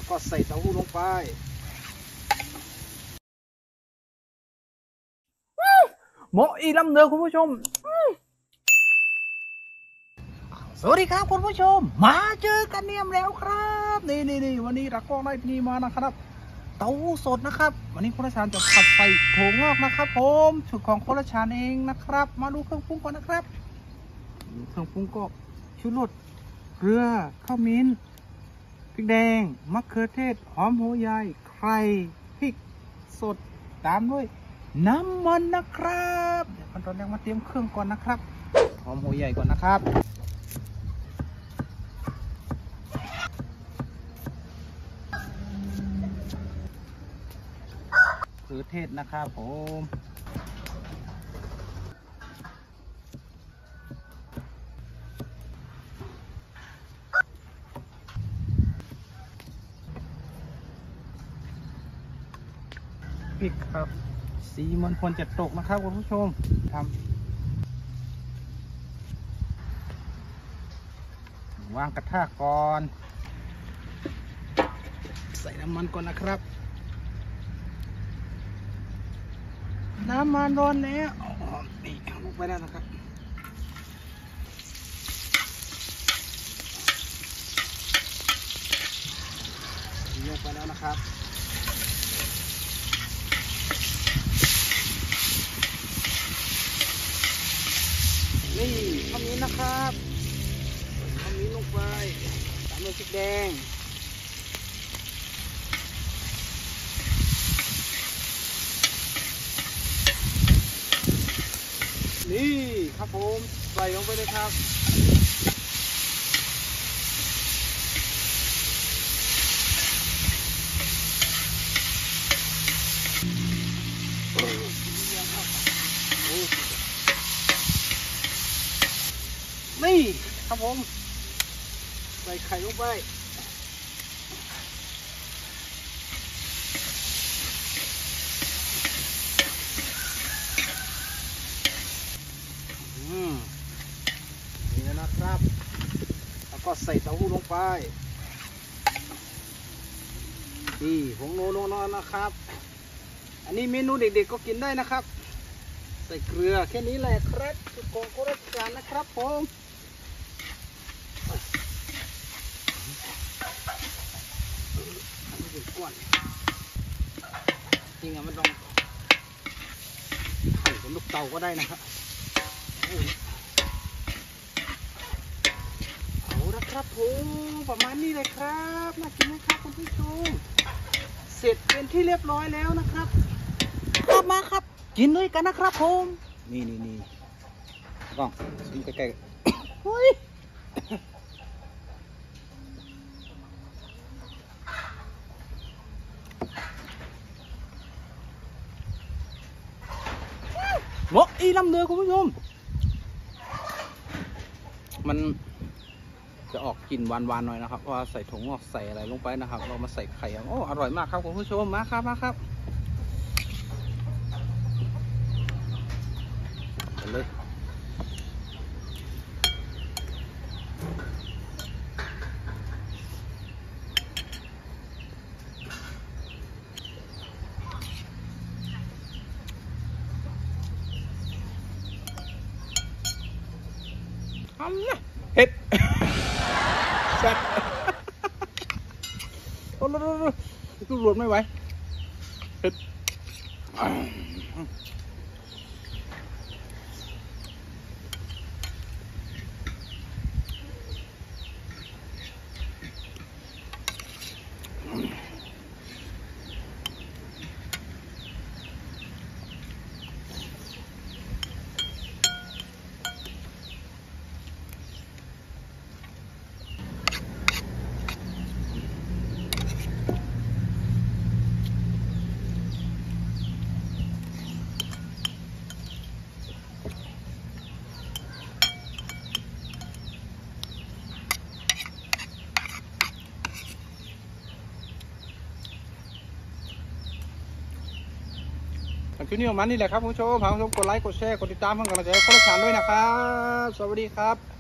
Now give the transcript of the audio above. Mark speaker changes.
Speaker 1: แล้วก็ใส่เต้าหู้ลงไปหมออีลำเนือคุณผู้ชมสวัสดีครับคุณผู้ชมมาเจอกันเนี่ยแล้วครับนี่วันนี้เราก็ได้นี่มานะครับเต้าหู้สดนะครับวันนี้คุณราชาญจะผัดใส่ถั่วงอกนะครับผมสูตรของคุณราชาญเองนะครับมาดูเครื่องปรุงก่อนนะครับเครื่องปรุงก็ชูรสเกลือข้าวมิ้นพริกแดงมะเขือเทศหอมหัวใหญ่ไข่พริกสดตามด้วยน้ำมันนะครับเดี๋ยวขั้นตอนแรกมาเตรียมเครื่องก่อนนะครับหอมหัวใหญ่ก่อนนะครับมะเขือเทศนะครับผมพริกครับสีมันควรจะตกนะครับคุณผู้ชมทำวางกระทะก่อนใส่น้ำมันก่อนนะครับน้ำมันร้อนแล้วนี่ลงไปแล้วนะครับลงไปแล้วนะครับนี่ข้าวมิ้นนะครับข้าวมิ้นลงไปตามด้วยพริกแดงนี่ครับผมใส่ลงไปเลยครับนี่ครับผมใส่ไข่ลงไปนี่นะครับแล้วก็ใส่เต้าหู้ลงไปนี่ผงโนนะครับอันนี้เมนูเด็กๆก็กินได้นะครับใส่เกลือแค่นี้แหละครับสุดของโคราชการนะครับผมอันนี้เป็นก้อนจริงๆมันต้องไข่เป็นลูกเตาก็ได้นะครับเอาละครับผมประมาณนี้เลยครับน่ากินนะครับคุณผู้ชมเสร็จเป็นที่เรียบร้อยแล้วนะครับกลับมาครับกินด้วยกันนะครับผมนี่กล้องซูมใกล้ๆเฮ้ยหมกอีลำเนือคุณผู้ชมมันจะออกกลิ่นหวานๆหน่อยนะครับเพราะว่าใส่ถั่วงอกใส่อะไรลงไปนะครับเรามาใส่ไข่โอ้อร่อยมากครับคุณผู้ชมมาครับเลยเห็ดแซ่บโอ้โหตู้รวดไม่ไหวเห็ดคลิปนี้ประมาณนี้แหละครับคุณผู้ชมฝากกดไลค์กดแชร์กดติดตามเพื่อนกำลังใจให้โคราชด้วยนะครับสวัสดีครับ